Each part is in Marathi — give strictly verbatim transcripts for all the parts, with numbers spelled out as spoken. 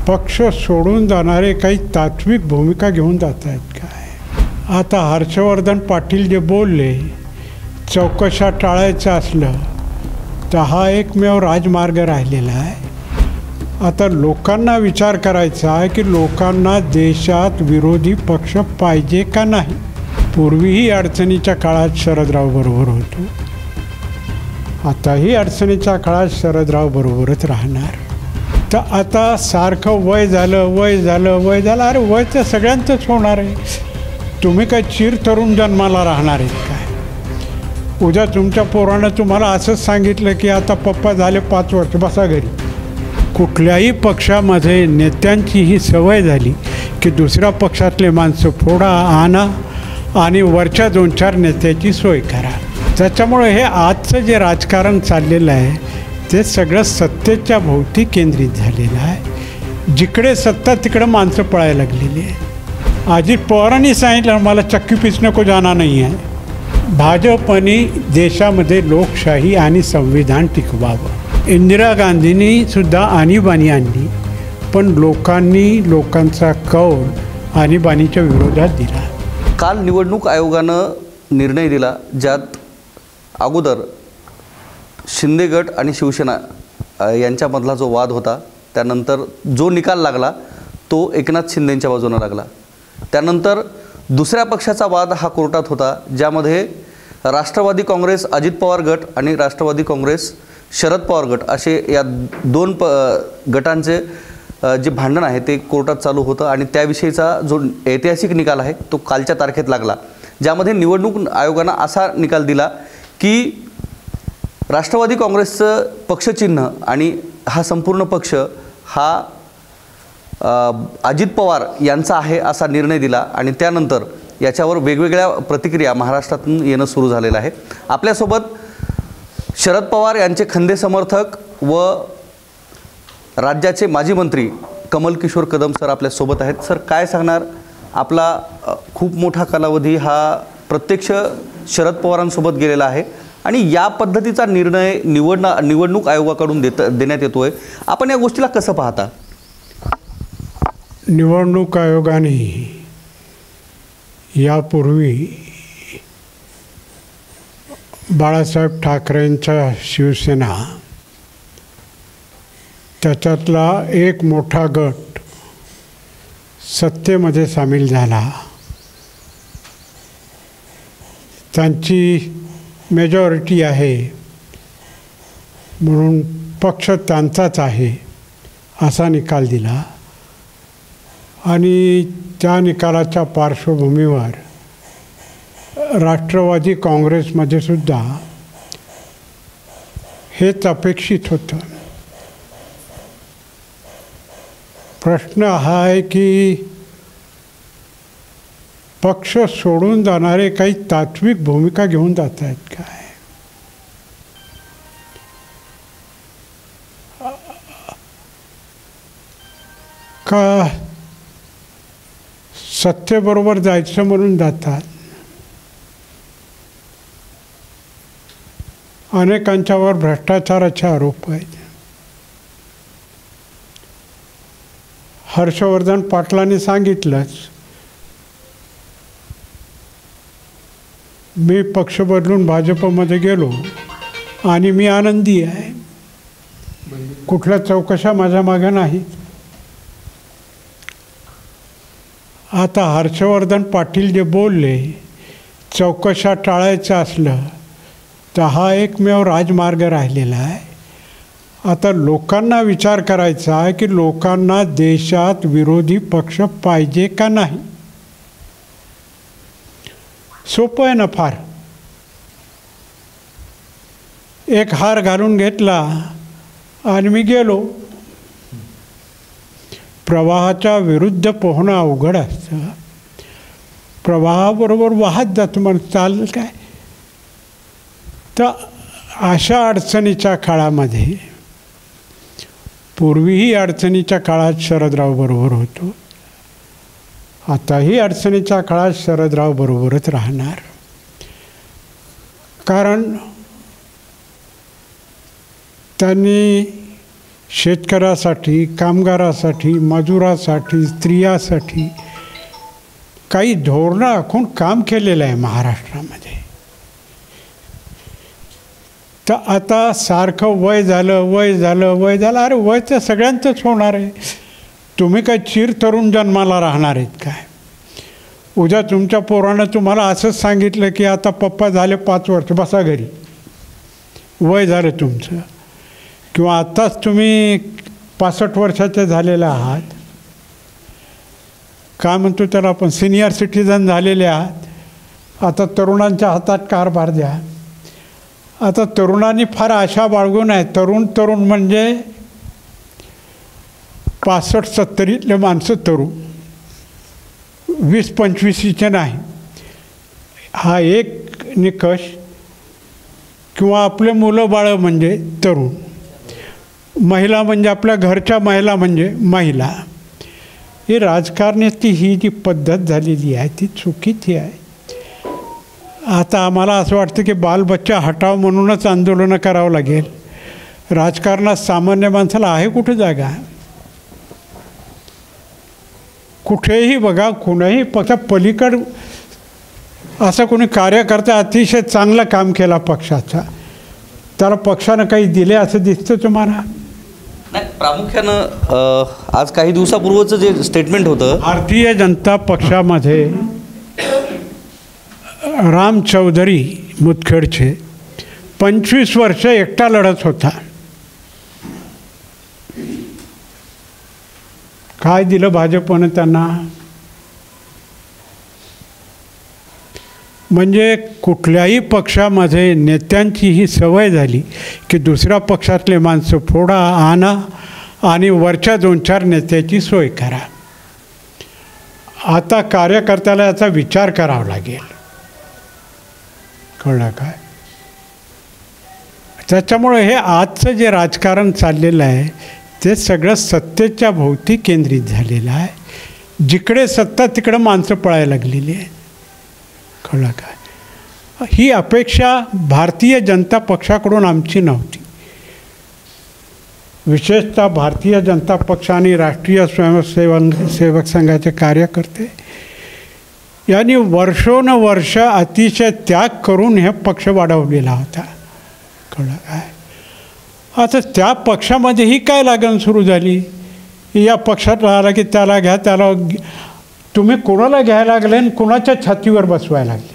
पक्ष सोडून जाणारे काही तात्विक भूमिका घेऊन जात आहेत काय? आता हर्षवर्धन पाटील जे बोलले चौकशा टाळायचं असलं तर हा एकमेव राजमार्ग राहिलेला आहे. आता लोकांना विचार करायचा आहे की लोकांना देशात विरोधी पक्ष पाहिजे का नाही. पूर्वीही अडचणीच्या काळात शरदराव बरोबर होतो, आताही अडचणीच्या काळात शरदराव बरोबरच राहणार. तर आता सारखं वय झालं वय झालं वय झालं अरे वय तर सगळ्यांचंच होणार आहे. तुम्ही काय चिर तरुण जन्माला राहणार आहेत काय? उद्या तुमच्या पोरानं तुम्हाला असंच सांगितलं की आता पप्पा झाले पाच वर्ष बसा घरी. कुठल्याही पक्षामध्ये नेत्यांची ही सवय झाली की दुसऱ्या पक्षातले माणसं फोडा आणा आणि वरच्या दोन चार नेत्याची सोय करा. त्याच्यामुळे हे आजचं जे राजकारण चाललेलं आहे ते सगळं सत्तेच्या भोवती केंद्रित झालेलं आहे. जिकडे सत्ता तिकडं माणसं पळायला लागलेली आहे. अजित पवारांनी सांगितलं मला चक्की पिचने को जाना नहीं है. भाजपने देशामध्ये लोकशाही आणि संविधान टिकवावं. इंदिरा गांधींनी सुद्धा आणीबाणी आणली, पण लोकांनी लोकांचा कौल आणीबाणीच्या विरोधात दिला. काल निवडणूक आयोगानं निर्णय दिला ज्यात अगोदर शिंदे गट आणि शिवसेना यांच्यामधला जो वाद होता त्यानंतर जो निकाल लागला तो एकनाथ शिंदेंच्या बाजूने लागला. त्यानंतर दुसऱ्या पक्षाचा वाद हा कोर्टात होता ज्यामध्ये राष्ट्रवादी काँग्रेस अजित पवार गट आणि राष्ट्रवादी काँग्रेस शरद पवार गट असे या दोन प गटांचे जे भांडण आहे ते कोर्टात चालू होतं आणि त्याविषयीचा जो ऐतिहासिक निकाल आहे तो कालच्या तारखेत लागला, ज्यामध्ये निवडणूक आयोगानं असा निकाल दिला की राष्ट्रवादी काँग्रेसचं पक्षचिन्ह आणि हा संपूर्ण पक्ष हा अजित पवार यांचा आहे असा निर्णय दिला. आणि त्यानंतर याच्यावर वेगवेगळ्या प्रतिक्रिया महाराष्ट्रातून येणं सुरू झालेलं आहे. आपल्यासोबत शरद पवार यांचे खंदे समर्थक व राज्याचे माजी मंत्री कमल किशोर कदम सर आपल्यासोबत आहेत. सर काय सांगणार? आपला खूप मोठा कालावधी हा प्रत्यक्ष शरद पवारांसोबत गेलेला आहे आणि या पद्धतीचा निर्णय निवडणा निवडणूक आयोगाकडून देत देण्यात येतो आहे. आपण या गोष्टीला कसं पाहता? निवडणूक आयोगाने यापूर्वी बाळासाहेब ठाकरेंच्या शिवसेना त्याच्यातला एक मोठा गट सत्तेमध्ये सामील झाला. त्यांची मेजॉरिटी आहे म्हणून पक्ष त्यांचाच आहे असा निकाल दिला आणि त्या निकालाच्या पार्श्वभूमीवर राष्ट्रवादी काँग्रेसमध्ये सुद्धा हेच अपेक्षित होतं. प्रश्न हा आहे की पक्ष सोडून जाणारे काही तात्विक भूमिका घेऊन जात आहेत काय? का सत्तेबरोबर जायचं म्हणून जातात? अनेकांच्यावर भ्रष्टाचाराचे आरोप आहेत. हर्षवर्धन पाटलांनी सांगितलंच, मी पक्ष बदलून भाजपमध्ये गेलो आणि मी आनंदी आहे, कुठल्या चौकशा माझ्या मागे नाही. आता हर्षवर्धन पाटील जे बोलले चौकशा टाळायचं असलं तर हा एकमेव राजमार्ग राहिलेला आहे. आता लोकांना विचार करायचा आहे की लोकांना देशात विरोधी पक्ष पाहिजे का नाही. सोपं आहे ना फार. एक हार घालून घेतला आणि मी गेलो. प्रवाहाच्या विरुद्ध पोहणं अवघड असतं. प्रवाहाबरोबर वाहत जातो म्हणून चालेल काय. तर अशा अडचणीच्या काळामध्ये, पूर्वीही अडचणीच्या काळात शरदराव बरोबर होतो, आताही अडचणीच्या काळात शरदराव बरोबरच राहणार. कारण त्यांनी शेतकऱ्यासाठी, कामगारासाठी, मजुरासाठी, स्त्रियासाठी काही धोरणं आखून काम केलेलं आहे महाराष्ट्रामध्ये. तर आता सारखं वय झालं वय झालं वय झालं अरे वय तर सगळ्यांचंच होणार आहे. तुम्ही काय चिर तरुण जन्माला राहणार आहेत काय? उद्या तुमच्या पोरानं तुम्हाला असंच सांगितलं की आता पप्पा झाले पाच वर्ष बसा घरी, वय झालं तुमचं, किंवा आत्ताच तुम्ही पासष्ट वर्षाचे झालेले आहात, काय म्हणतो त्याला आपण सिनियर सिटीजन झालेले आहात, आता तरुणांच्या हातात कारभार द्या. आता तरुणांनी फार आशा बाळगू नये. तरुण तरुण म्हणजे पासष्ट सत्तरीतले माणसं तरुण, वीस पंचवीसीचे नाही. हा एक निकष. किंवा आपले मुलं बाळं म्हणजे तरुण, महिला म्हणजे आपल्या घरच्या महिला म्हणजे महिला. ही राजकारणाची ही जी पद्धत झालेली आहे ती चुकीची आहे. आता आम्हाला असं वाटतं की बालबच्चा हटाव म्हणूनच आंदोलनं करावं लागेल. राजकारणात सामान्य माणसाला आहे कुठे जागा? कुठेही बघा, कुणाही पक्ष पलीकड असं कोणी कार्यकर्ता अतिशय चांगलं काम केला पक्षाचा, त्याला पक्षानं काही दिले असं दिसतं तुम्हाला? नाही, प्रामुख्यानं आज काही दिवसापूर्वीचं जे स्टेटमेंट होतं, भारतीय जनता पक्षामध्ये राम चौधरी मुदखेडचे पंचवीस वर्ष एकटा लढत होता. काय दिलं भाजपनं त्यांना? म्हणजे कुठल्याही पक्षामध्ये नेत्यांची ही सवय झाली की दुसऱ्या पक्षातले माणसं फोडा, आणा आणि वरच्या दोन चार नेत्याची सोय करा. आता कार्यकर्त्याला याचा विचार करावा लागेल. कळलं काय? त्याच्यामुळे हे आजचं जे राजकारण चाललेलं आहे ते सगळं सत्तेच्या भोवती केंद्रित झालेलं आहे. जिकडे सत्ता तिकडं माणसं पळायला लागलेली आहे. कळलं काय? ही अपेक्षा भारतीय जनता पक्षाकडून आमची नव्हती. विशेषतः भारतीय जनता पक्ष आणि राष्ट्रीय स्वयंसेवक सेवक संघाचे कार्यकर्ते यांनी वर्षोनवर्ष अतिशय त्याग करून हे पक्ष वाढवलेला होता. कळलं काय? आता त्या पक्षामध्येही काय लागण सुरू झाली. या पक्षात राहिला की त्याला घ्या, त्याला तुम्ही कोणाला घ्यायला लागले आणि कोणाच्या छातीवर बसवायला लागले.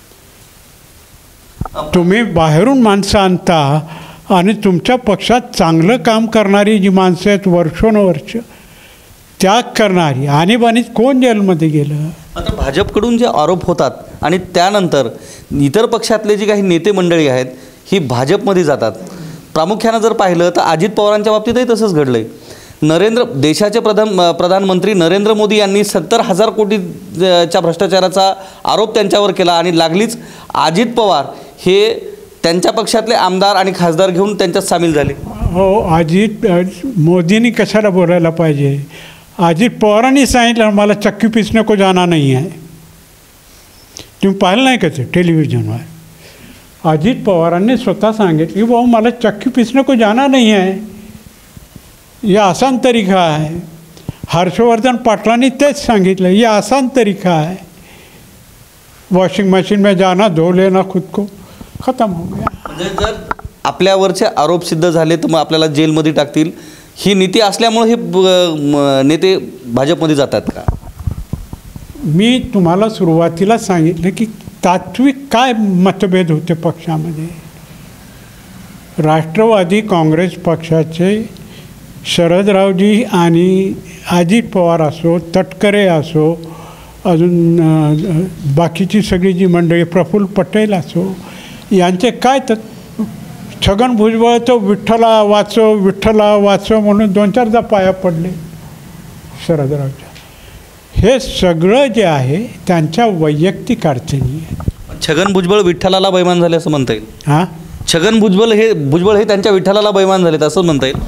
तुम्ही बाहेरून माणसं आणता आणि तुमच्या पक्षात चांगलं काम करणारी जी माणसं आहेत वर्षोनवर्ष त्याग करणारी, आणीबाणीत कोण जेलमध्ये गेलं? आता भाजपकडून जे आरोप होतात आणि त्यानंतर इतर पक्षातले जे काही नेते मंडळी आहेत ही भाजपमध्ये जातात. प्रामुख्यानं जर पाहिलं तर अजित पवारांच्या बाबतीतही तसंच घडलं आहे. नरेंद्र देशाचे प्रधान प्रधानमंत्री नरेंद्र मोदी यांनी सत्तर हजार कोटीच्या भ्रष्टाचाराचा आरोप त्यांच्यावर केला आणि लागलीच अजित पवार हे त्यांच्या पक्षातले आमदार आणि खासदार घेऊन त्यांच्यात सामील झाले. हो, अजित मोदींनी कशाला बोलायला पाहिजे? अजित पवारांनी सांगितलं मला चक्की पीसने को जाना नहीं है. तुम्ही पाहिलं नाही का ते टेलिव्हिजनवर? अजित पवारांनी स्वतः सांगितलं की भाऊ मला चक्की पीसने को जाना नहीं है, ये आसान तरीका है. हर्षवर्धन पाटलांनी तेच सांगितलं, ये आसान तरीका है. वॉशिंग मशीन में जाना, धो लेना खुद को, खत्म हो गया. म्हणजे जर आपल्यावरचे आरोप सिद्ध झाले तर मग आपल्याला जेलमध्ये टाकतील, ही नीती असल्यामुळे हे नेते भाजपमध्ये जातात का? मी तुम्हाला सुरुवातीला सांगितलं की तात्विक काय मतभेद होते पक्षामध्ये. राष्ट्रवादी काँग्रेस पक्षाचे शरदरावजी आणि अजित पवार असो, तटकरे असो, अजून बाकीची सगळी जी मंडळी, प्रफुल्ल पटेल असो, यांचे काय तर छगन भुजबळ तो विठ्ठला वाचो विठ्ठला वाचो म्हणून दोन चारदा पाया पडले शरदरावच्या. हे सगळं जे आहे त्यांच्या वैयक्तिक अडचणी आहे. छगन भुजबळ विठ्ठलाला बैमान झाले असं म्हणता येईल. हां, छगन भुजबळ हे भुजबळ हे त्यांच्या विठ्ठलाला बैमान झालेत असं म्हणता येईल.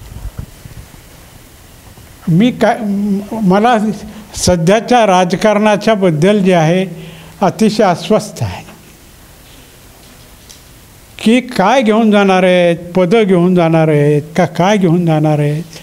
मी काय मला सध्याच्या राजकारणाच्या बद्दल जे आहे अतिशय अस्वस्थ आहे की काय घेऊन जाणार आहेत, पदं घेऊन जाणार आहेत का काय घेऊन जाणार आहेत,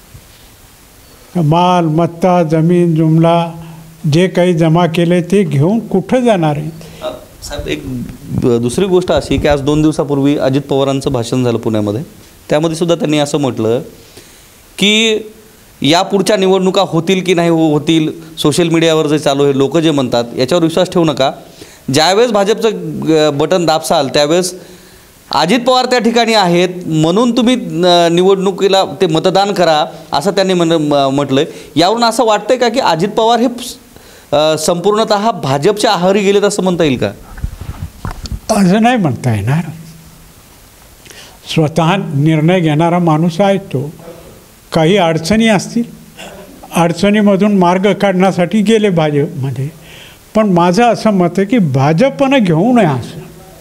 माल मत्ता जमीन जुमला जे काही जमा केले ते घेऊन कुठं जाणार आहेत. साहेब, एक ब- दुसरी गोष्ट अशी की आज दोन दिवसापूर्वी अजित पवारांचं भाषण झालं पुण्यामध्ये. त्यामध्ये सुद्धा त्यांनी असं म्हटलं की यापुढच्या निवडणुका होतील की नाही हो होतील, सोशल मीडियावर जे चालू आहे लोक जे म्हणतात याच्यावर विश्वास ठेवू नका. ज्यावेळेस भाजपचं बटन दाबसाल त्यावेळेस अजित पवार त्या ठिकाणी आहेत म्हणून तुम्ही न- निवडणुकीला ते मतदान करा असं त्यांनी म्हण म्हटलं आहे. यावरून असं वाटतंय का की अजित पवार हे अ, संपूर्णतः भाजपच्या आहारी गेलेत असं म्हणता येईल का? असं नाही म्हणता येणार. स्वतः निर्णय घेणारा माणूस आहे तो. काही अडचणी असतील, अडचणीमधून मार्ग काढण्यासाठी गेले भाजपमध्ये. पण माझं असं मत आहे की भाजपनं घेऊ नये असं.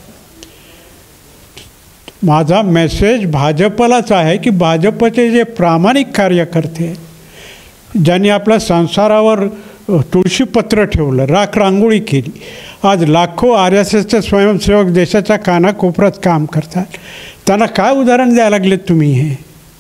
माझा मेसेज भाजपलाच आहे की भाजपचे जे प्रामाणिक कार्यकर्ते ज्यांनी आपल्या संसारावर तुळशीपत्र ठेवलं, राख रांगोळी केली, आज लाखो आर एस एसचे स्वयंसेवक देशाच्या कानाकोपऱ्यात काम करतात, त्यांना काय उदाहरण द्यायला लागलेत तुम्ही? हे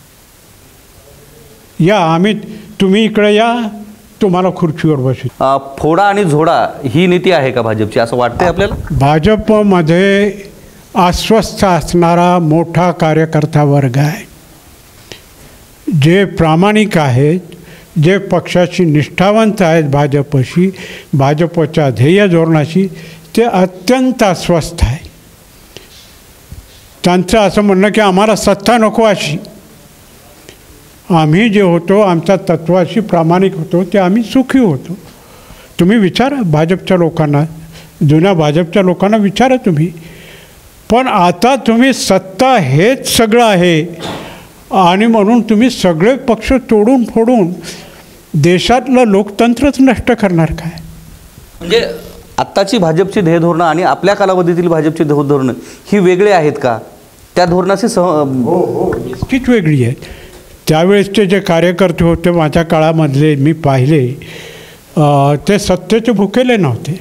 या आम्ही तुम्ही इकडे या, तुम्हाला खुर्चीवर बसू. अ, फोडा आणि झोडा ही नीती आहे का भाजपची असं वाटतंय आपल्याला? भाजपमध्ये अस्वस्थ असणारा मोठा कार्यकर्ता वर्ग आहे. जे प्रामाणिक आहेत, जे पक्षाशी निष्ठावंत आहेत, भाजपशी भाजपच्या ध्येय धोरणाशी, ते अत्यंत अस्वस्थ आहे. त्यांचं असं म्हणणं की आम्हाला सत्ता नको अशी. आम्ही जे होतो आमच्या तत्वाशी प्रामाणिक होतो ते आम्ही सुखी होतो. तुम्ही विचारा भाजपच्या लोकांना, जुन्या भाजपच्या लोकांना विचारा तुम्ही. पण आता तुम्ही सत्ता हेच सगळं आहे आणि म्हणून तुम्ही सगळे पक्ष तोडून फोडून देशातलं लोकतंत्रच नष्ट करणार काय? म्हणजे आत्ताची भाजपची ध्येय धोरणं आणि आपल्या कालावधीतील भाजपची ध्येय धोरणं ही वेगळी आहेत का? त्या धोरणाशी सह हो हो निश्चित वेगळी आहे. त्यावेळेसचे जे कार्यकर्ते होते माझ्या काळामधले मी पाहिले, अ, ते सत्तेचे भुकेले नव्हते.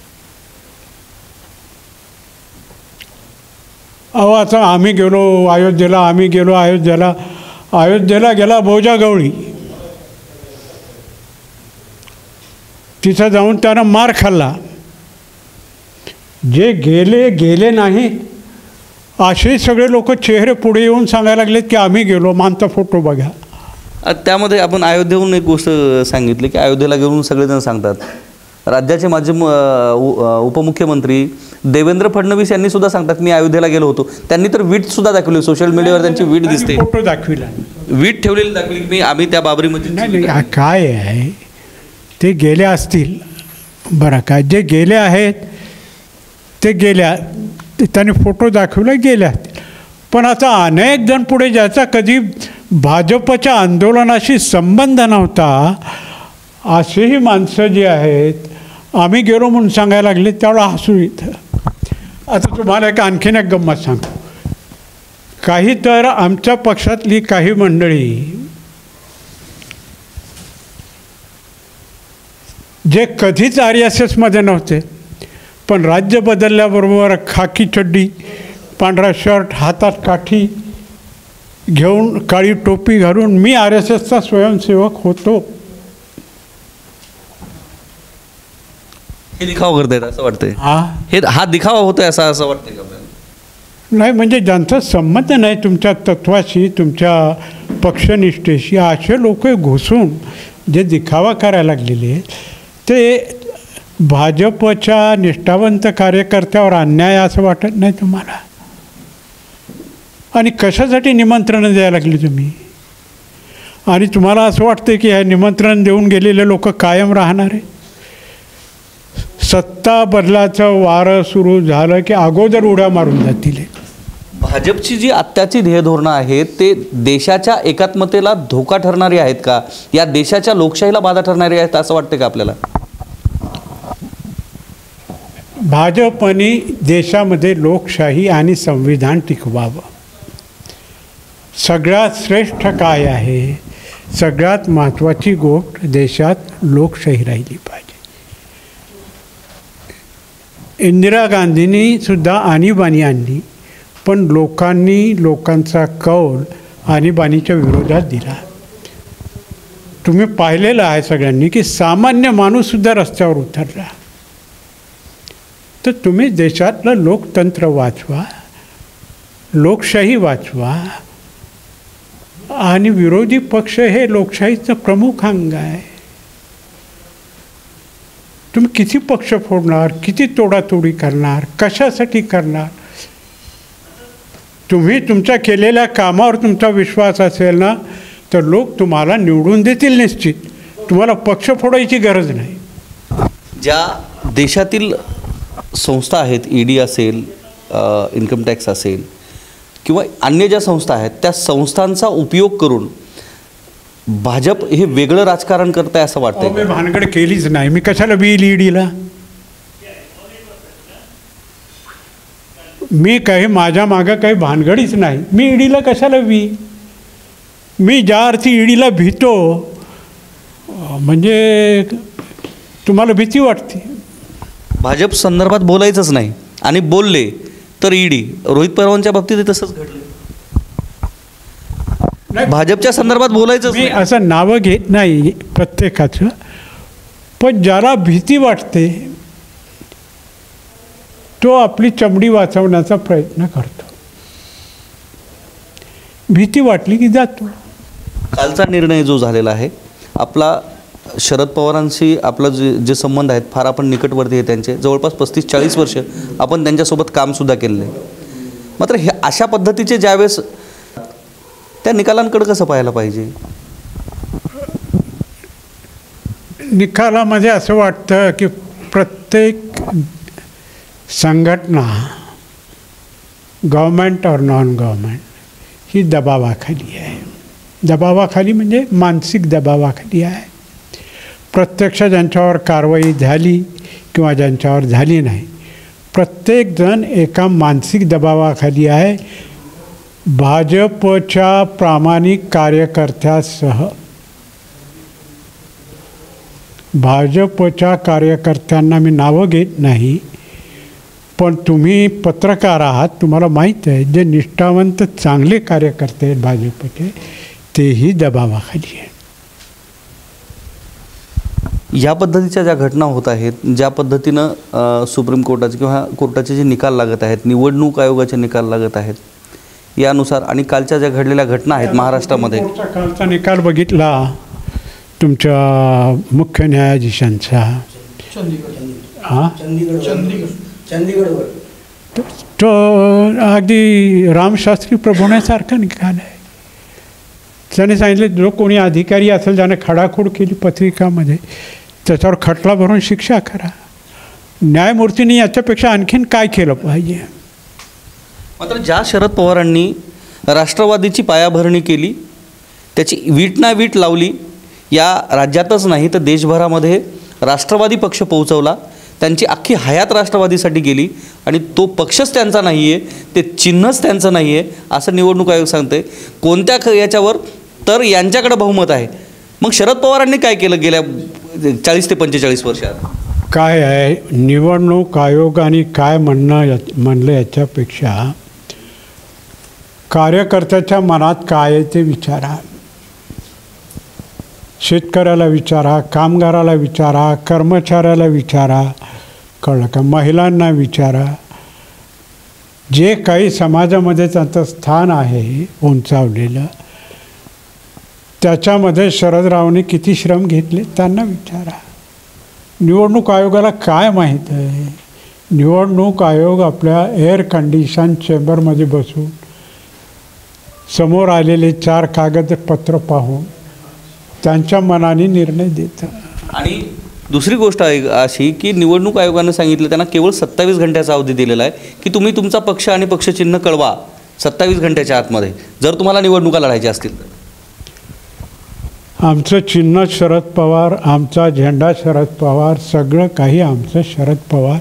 अहो आता आम्ही गेलो अयोध्येला, आम्ही गेलो अयोध्येला, अयोध्येला गेला बोजा गवळी, तिथं जाऊन त्यानं मार खाल्ला. जे गेले गेले नाही असे सगळे लोक चेहरे पुढे येऊन सांगायला लागलेत की आम्ही गेलो, मानचा फोटो बघा. अ, त्यामध्ये आपण अयोध्येहून एक गोष्ट सांगितली की अयोध्येला घेऊन सगळेजण सांगतात. राज्याचे माजी म- उ- अ, उपमुख्यमंत्री देवेंद्र फडणवीस यांनी सुद्धा सांगतात मी अयोध्येला गेलो होतो. त्यांनी तर वीट सुद्धा दाखवली, सोशल मीडियावर त्यांची वीट दिसते, फोटो दाखविला. वीट ठेवलेली दाखवली की मी आम्ही त्या बाबरी नाही मस्जिद. नाही, काय आहे ते गेले असतील बरं का, जे गेले आहेत ते गेल्या, त्यांनी फोटो दाखवला गेल्या असतील. पण आता अनेक जण पुढे ज्याचा कधी भाजपच्या आंदोलनाशी संबंध नव्हता असेही माणसं जी आहेत आम्ही गेलो म्हणून सांगायला लागले, त्यावेळेला हसू येतं. आता तुम्हाला एक आणखीन एक गंमत सांगतो. काही तर आमच्या पक्षातली काही मंडळी जे कधीच आर एस एसमध्ये नव्हते पण राज्य बदलल्याबरोबर खाकी चड्डी, पांढरा शर्ट, हातात काठी घेऊन, काळी टोपी घालून मी आर एस एसचा स्वयंसेवक होतो हे दिखावा करतायत असं वाटतंय. हा हे हा दिखावा होतोय असं असं वाटतंय का आपल्याला? नाही, म्हणजे ज्यांचा संमत नाही तुमच्या तत्वाशी, तुमच्या पक्षनिष्ठेशी, असे लोक घुसून जे दिखावा करायला लागलेले ते भाजपच्या निष्ठावंत कार्यकर्त्यावर अन्याय असं वाटत नाही तुम्हाला? आणि कशासाठी निमंत्रणं द्यायला लागली तुम्ही? आणि तुम्हाला असं वाटतं की हे निमंत्रण देऊन गेलेले लोक कायम राहणार आहे? सत्ता बदलाचं वारं सुरू झालं की अगोदर उड्या मारून जातील. भाजपची जी आत्ताची ध्येय धोरणं आहेत ते देशाच्या एकात्मतेला धोका ठरणारी आहेत का? या देशाच्या लोकशाहीला बाधा ठरणारी आहेत असं वाटतं का आपल्याला? भाजपने देशामध्ये लोकशाही आणि संविधान टिकवावं. सगळ्यात श्रेष्ठ काय आहे, सगळ्यात महत्त्वाची गोष्ट देशात लोकशाही राहिली पाहिजे. इंदिरा गांधींनी सुद्धा आणीबाणी आणली, पण लोकांनी लोकांचा कौल आणीबाणीच्या विरोधात दिला. तुम्ही पाहिलेलं आहे सगळ्यांनी की सामान्य माणूससुद्धा रस्त्यावर उतरला. तर तुम्ही देशातलं लोकतंत्र वाचवा, लोकशाही वाचवा, आणि विरोधी पक्ष हे लोकशाहीचं प्रमुख अंग आहे. तुम्ही किती पक्ष फोडणार, किती तोडातोडी करणार, कशासाठी करणार? तुम्ही तुमच्या केलेल्या कामावर तुमचा विश्वास असेल ना तर लोक तुम्हाला निवडून देतील निश्चित. तुम्हाला पक्ष फोडायची गरज नाही. ज्या देशातील संस्था आहेत, ई डी असेल, इन्कम टॅक्स असेल किंवा अन्य ज्या संस्था आहेत त्या संस्थांचा उपयोग करून भाजप हे वेगळं राजकारण करत आहे असं वाटतंय. मी भानगड केलीच नाही. मी कशाला बिल ईडीला? मी काही माझ्या मागं काही भानगडीच नाही. मी ईडीला कशाला भी? मी ज्या अर्थी ईडीला भीतो म्हणजे तुम्हाला भीती वाटते. भाजप संदर्भात बोलायचंच नाही आणि बोलले तर ईडी. रोहित पवारांच्या बाबतीत तसंच घडलं. भाजपच्या संदर्भात बोलायचं मी असं नावं घेत नाही प्रत्येकाचं, पण ज्याला भीती वाटते तो आपली चमडी वाचवण्याचा प्रयत्न करतो. भीती वाटली की जातो. कालचा निर्णय जो झालेला आहे आपला शरद पवारांशी आपलं जे जे संबंध आहेत फार आपण निकटवर्ती आहे त्यांचे. जवळपास पस्तीस चाळीस वर्ष आपण त्यांच्यासोबत कामसुद्धा केलेलं आहे. मात्र हे अशा पद्धतीचे ज्यावेळेस त्या निकालांकडे कसं पाहायला पाहिजे? निकालामध्ये असं वाटतं की प्रत्येक संघटना गव्हर्मेंट और नॉन गव्हर्मेंट ही दबावाखाली आहे. दबावाखाली म्हणजे मानसिक दबावाखाली आहे. प्रत्यक्ष ज्यांच्यावर कारवाई झाली किंवा ज्यांच्यावर झाली नाही, प्रत्येकजण एका मानसिक दबावाखाली आहे. भाजपच्या प्रामाणिक कार्यकर्त्यासह भाजपच्या कार्यकर्त्यांना मी नावं घेत नाही, पण तुम्ही पत्रकार आहात, तुम्हाला माहीत आहे जे निष्ठावंत चांगले कार्यकर्ते आहेत भाजपचे तेही दबावाखाली आहेत. या पद्धतीच्या ज्या घटना होत आहेत, ज्या पद्धतीनं सुप्रीम कोर्टाचे किंवा कोर्टाचे जे निकाल लागत आहेत, निवडणूक आयोगाचे निकाल लागत आहेत, यानुसार आणि कालच्या ज्या घडलेल्या घटना आहेत महाराष्ट्रामध्ये, कालचा निकाल बघितला तुमच्या मुख्य न्यायाधीशांचा, हां तो अगदी रामशास्त्री प्रभवण्यासारखा निकाल आहे. त्याने सांगितले जो कोणी अधिकारी असेल ज्याने खडाखोड केली पत्रिकामध्ये त्याच्यावर खटला भरून शिक्षा करा. न्यायमूर्तींनी याच्यापेक्षा आणखीन काय केलं पाहिजे? मात्र ज्या शरद पवारांनी राष्ट्रवादीची पायाभरणी केली, त्याची वीट ना वीट लावली, या राज्यातच नाही तर देशभरामध्ये राष्ट्रवादी पक्ष पोहोचवला, त्यांची अख्खी हयात राष्ट्रवादीसाठी गेली आणि तो पक्षच त्यांचा नाही आहे, ते चिन्हच त्यांचं नाही आहे असं निवडणूक आयोग सांगते. कोणत्या ख याच्यावर तर यांच्याकडे बहुमत आहे. मग शरद पवारांनी काय केलं गेल्या चाळीस ते पंचेचाळीस वर्षात? काय आहे निवडणूक आयोगाने काय म्हणणं या म्हणलं याच्यापेक्षा कार्यकर्त्याच्या मनात काय आहे ते विचारा. शेतकऱ्याला विचारा, कामगाराला विचारा, कर्मचाऱ्याला विचारा, कळलं का, महिलांना विचारा. जे काही समाजामध्ये त्यांचं स्थान आहे उंचावलेलं त्याच्यामध्ये शरदरावांनी किती श्रम घेतले त्यांना विचारा. निवडणूक आयोगाला काय माहीत आहे? निवडणूक आयोग आपल्या एअर कंडिशन चेंबरमध्ये बसून समोर आलेले चार कागदपत्र पाहून त्यांच्या मनाने निर्णय देतात. आणि दुसरी गोष्ट आहे अशी की निवडणूक आयोगानं सांगितलं त्यांना केवळ सत्तावीस घंट्याचा अवधी दिलेला आहे की तुम्ही तुमचा पक्ष आणि पक्षचिन्ह कळवा सत्तावीस घंट्याच्या आतमध्ये जर तुम्हाला निवडणुका लढायच्या असतील तर. आमचं चिन्ह शरद पवार, आमचा झेंडा शरद पवार, सगळं काही आमचं शरद पवार.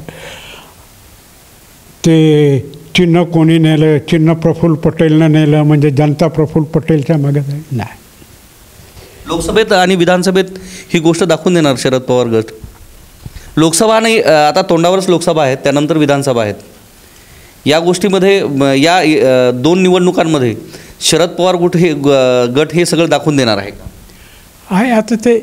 ते चिन्ह कोणी नेलं, चिन्ह प्रफुल्ल पटेलनं नेलं म्हणजे जनता प्रफुल्ल पटेलच्या मागे नाही. लोकसभेत आणि विधानसभेत ही गोष्ट दाखवून देणार शरद पवार गट. लोकसभा नाही, आता तोंडावरच लोकसभा आहेत, त्यानंतर विधानसभा आहेत. या गोष्टीमध्ये म, या अ, दोन निवडणुकांमध्ये शरद पवार गुट हे ग- गट हे सगळं दाखवून देणार आहे का? आहे आता ते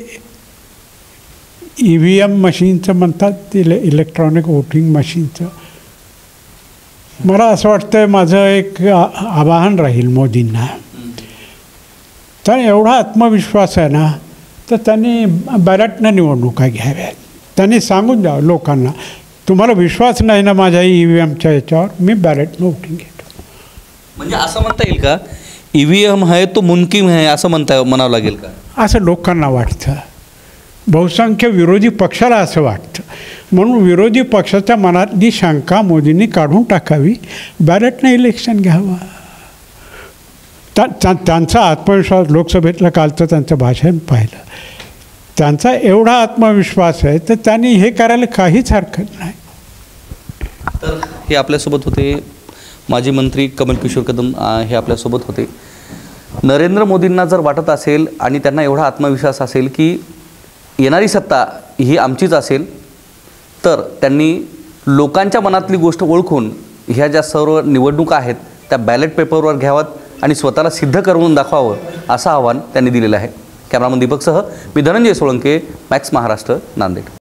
ई व्ही एम मशीनचं म्हणतात ते इले इलेक्ट्रॉनिक वोटिंग मशीनचं. मला असं वाटतं माझं एक आ- आवाहन राहील मोदींना. तर एवढा आत्मविश्वास आहे ना, तर त्यांनी बॅलेटनं निवडणुका घ्याव्यात. त्यांनी सांगून द्यावं लोकांना, तुम्हाला विश्वास नाही ना माझ्या ई व्ही एमच्या याच्यावर, मी बॅलेटनं वोटिंग घेतो. म्हणजे असं म्हणता येईल का ई व्ही एम आहे तो मुनकिम आहे असं म्हणता म्हणावं लागेल का? असं लोकांना वाटतं. बहुसंख्य विरोधी पक्षाला असं वाटतं. म्हणून विरोधी पक्षाच्या मनातली शंका मोदींनी काढून टाकावी, बॅलेटनं इलेक्शन घ्यावं. त्या त्या- त्यांचा आत्मविश्वास, लोकसभेतलं कालचं त्यांचं भाषण पाहिलं, त्यांचा एवढा आत्मविश्वास आहे, तर त्यांनी हे करायला काहीच हरकत नाही. तर हे आपल्यासोबत होते माजी मंत्री कमल किशोर कदम अ, हे आपल्यासोबत होते. नरेंद्र मोदींना जर वाटत असेल आणि त्यांना एवढा आत्मविश्वास असेल की येणारी सत्ता ही आमचीच असेल, तर त्यांनी लोकांच्या मनातली गोष्ट ओळखून ह्या ज्या सर्व निवडणुका आहेत त्या बॅलेट पेपरवर घ्याव्यात आणि स्वतःला सिद्ध करून दाखवावं असं आव्हान त्यांनी दिलेलं आहे. कॅमेरामन दीपकसह मी धनंजय सोळंके, मॅक्स महाराष्ट्र, नांदेड.